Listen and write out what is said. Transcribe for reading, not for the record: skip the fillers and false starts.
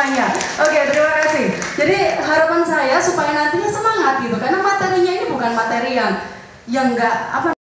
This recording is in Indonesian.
tengahnya. Oke, terima kasih. Jadi harapan saya supaya nantinya semangat gitu, karena materinya ini bukan materi yang enggak apa